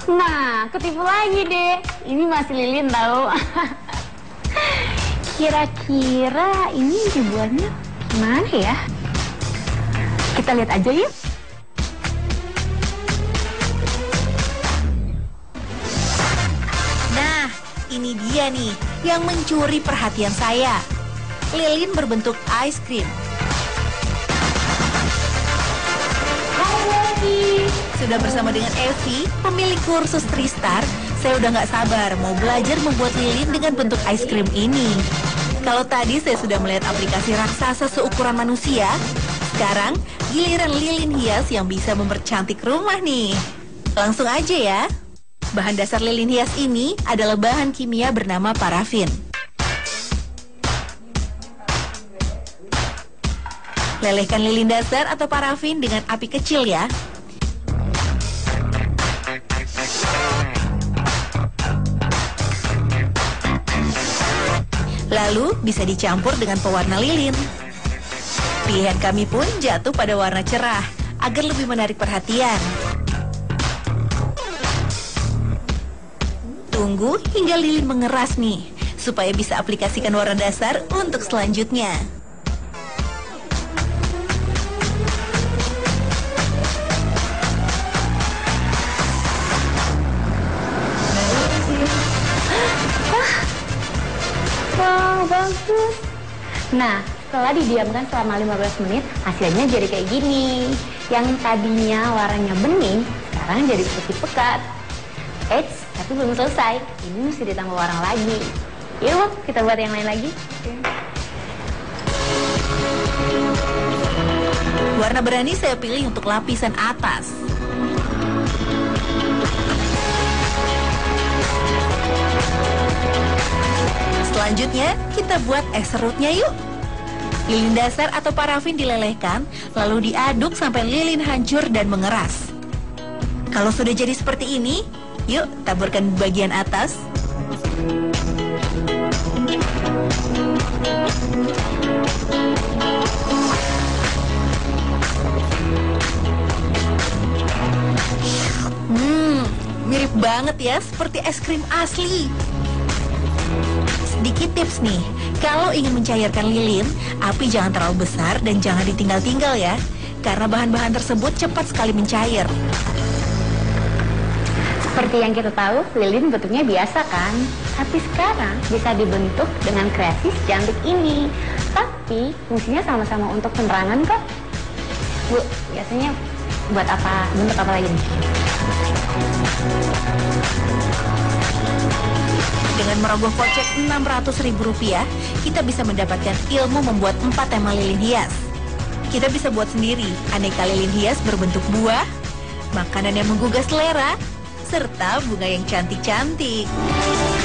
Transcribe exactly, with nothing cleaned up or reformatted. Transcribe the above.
Nah, ketipu lagi deh. Ini masih lilin tahu. Kira-kira ini dibuatnya gimana ya? Kita lihat aja yuk. Nah, ini dia nih yang mencuri perhatian saya. Lilin berbentuk ice cream. Sudah bersama dengan Evi, pemilik kursus Tristar, saya udah nggak sabar mau belajar membuat lilin dengan bentuk ice cream ini. Kalau tadi saya sudah melihat aplikasi raksasa seukuran manusia, sekarang giliran lilin hias yang bisa mempercantik rumah nih. Langsung aja ya. Bahan dasar lilin hias ini adalah bahan kimia bernama parafin. Lelehkan lilin dasar atau parafin dengan api kecil ya. Lalu bisa dicampur dengan pewarna lilin. Pilihan kami pun jatuh pada warna cerah agar lebih menarik perhatian. Tunggu hingga lilin mengeras nih, supaya bisa aplikasikan warna dasar untuk selanjutnya. Wow, bagus. Nah, setelah didiamkan selama lima belas menit, hasilnya jadi kayak gini. Yang tadinya warnanya bening, sekarang jadi putih pekat. Eits, tapi belum selesai. Ini mesti ditambah warna lagi. Yuk, kita buat yang lain lagi. Warna berani saya pilih untuk lapisan atas. Selanjutnya, kita buat es serutnya yuk. Lilin dasar atau parafin dilelehkan, lalu diaduk sampai lilin hancur dan mengeras. Kalau sudah jadi seperti ini, yuk taburkan bagian atas. Hmm, mirip banget ya, seperti es krim asli. Sedikit tips nih, kalau ingin mencairkan lilin, api jangan terlalu besar dan jangan ditinggal-tinggal ya, karena bahan-bahan tersebut cepat sekali mencair. Seperti yang kita tahu, lilin bentuknya biasa kan? Tapi sekarang bisa dibentuk dengan kreasi secantik ini. Tapi fungsinya sama-sama untuk penerangan kok. Bu, biasanya buat apa, bentuk apa lagi nih? Dengan merogoh kocek enam ratus ribu rupiah, kita bisa mendapatkan ilmu membuat empat tema lilin hias. Kita bisa buat sendiri aneka lilin hias berbentuk buah, makanan yang menggugah selera, serta bunga yang cantik-cantik.